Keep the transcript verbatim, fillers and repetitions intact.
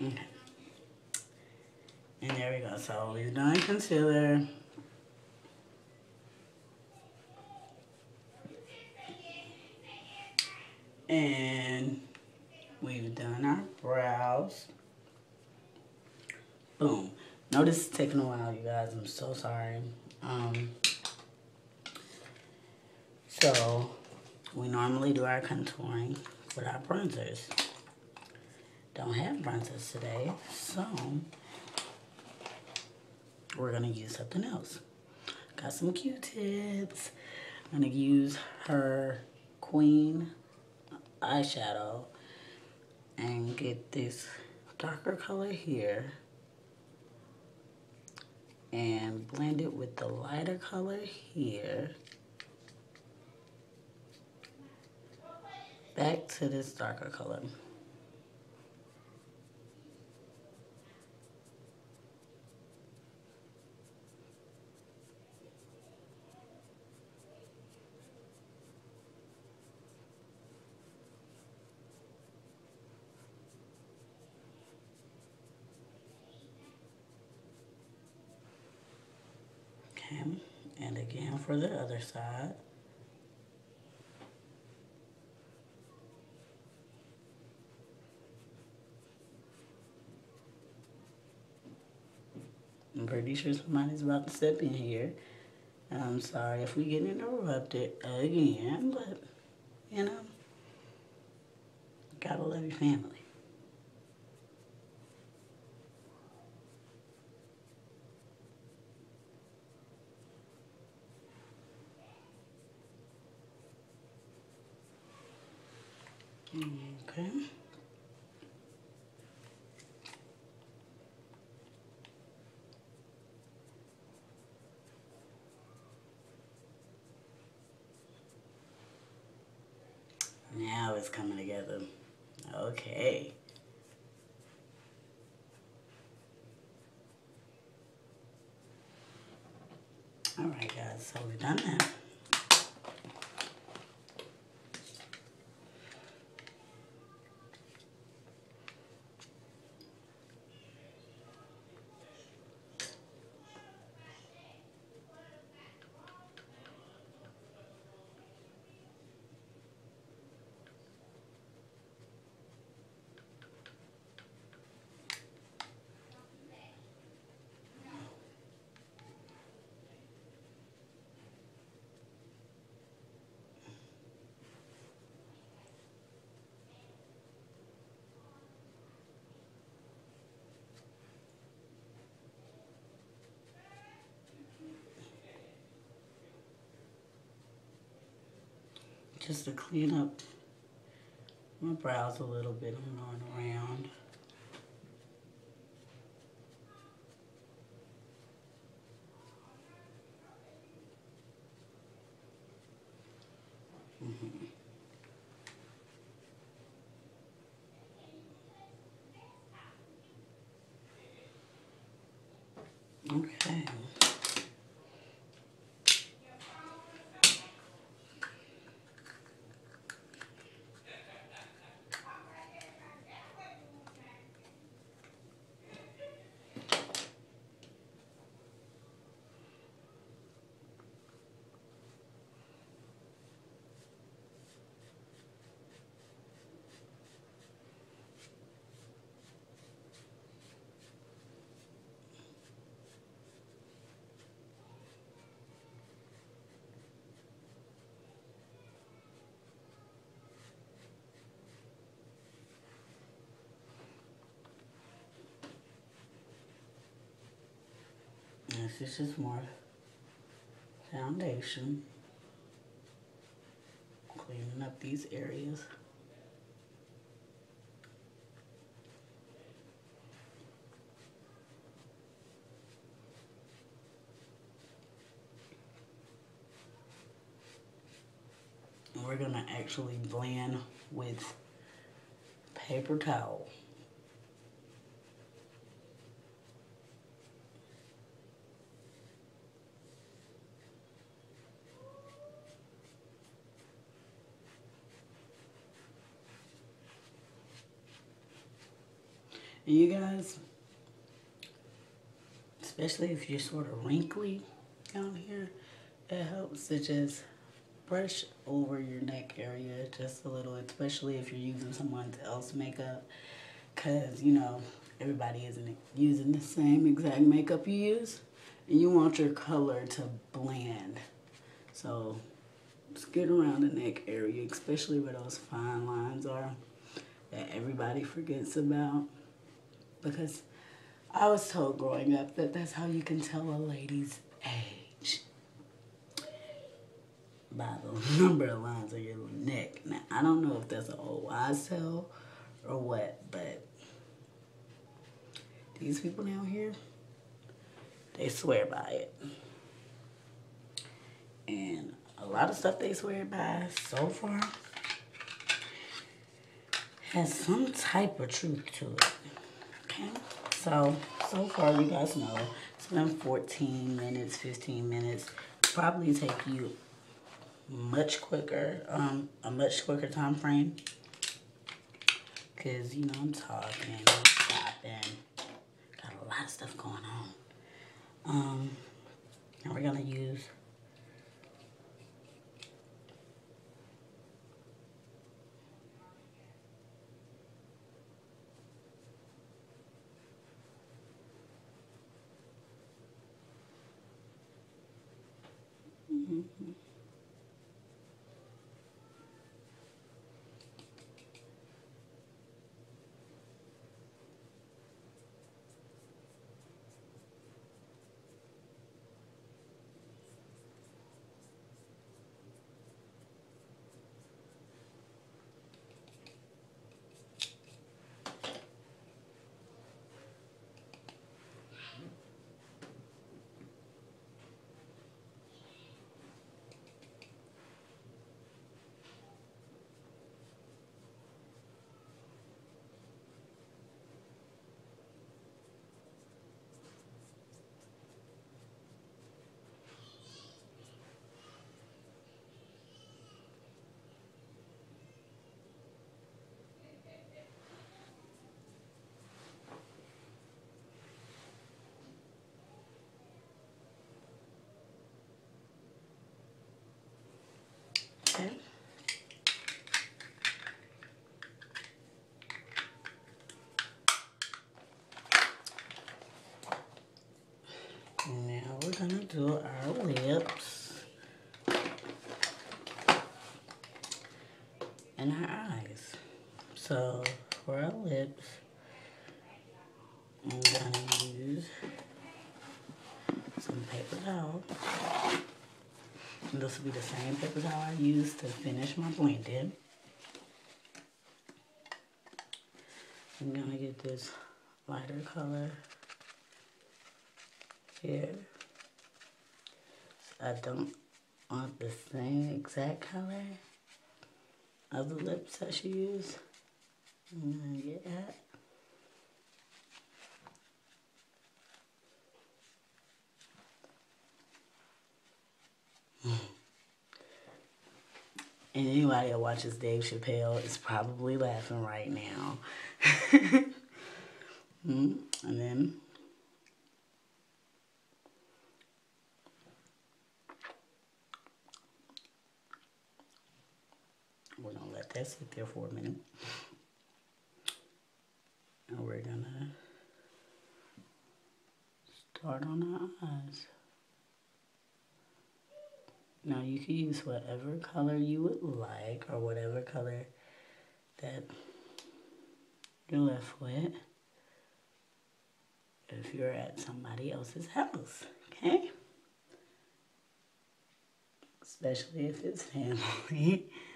Okay. And there we go. So we've done concealer. And we've done our brows. Boom. Notice it's taking a while, you guys. I'm so sorry. Um, so, we normally do our contouring with our bronzers. Don't have bronzers today, so we're going to use something else. Got some Q-tips. I'm going to use her Queen eyeshadow and get this darker color here and blend it with the lighter color here back to this darker color. Okay, and again for the other side. I'm pretty sure somebody's about to step in here. I'm sorry if we get interrupted again, but, you know, gotta love your family. Okay. Now it's coming together. Okay. All right, guys, so we've done that. Just to clean up my brows a little bit, I'm going around. Mm-hmm. Okay. This is just more foundation. Cleaning up these areas. And we're gonna actually blend with paper towel. And you guys, especially if you're sort of wrinkly down here, it helps to just brush over your neck area just a little, especially if you're using someone else's makeup, because, you know, everybody isn't using the same exact makeup you use, and you want your color to blend. So just get around the neck area, especially where those fine lines are that everybody forgets about, because I was told growing up that that's how you can tell a lady's age, by the number of lines on your neck. Now, I don't know if that's an old wise tale or what, but these people down here, they swear by it. And a lot of stuff they swear by so far has some type of truth to it. Okay? So, so far you guys know it's been fourteen minutes, fifteen minutes. Probably take you much quicker, um, a much quicker time frame. Cause you know I'm talking, I'm stopping, got a lot of stuff going on. Um, and we're gonna use mm-hmm. Okay. Now we're gonna do our lips and our eyes. So for our lips, I'm gonna use some paper towel. And this will be the same paper towel I used to finish my blending. I'm gonna get this lighter color here. I don't want the same exact color of the lips that she used. I'm gonna get that. And anybody that watches Dave Chappelle is probably laughing right now. mm, and then we're gonna let that sit there for a minute. And we're gonna start on our eyes. Now you can use whatever color you would like, or whatever color that you're left with if you're at somebody else's house, okay? Especially if it's family.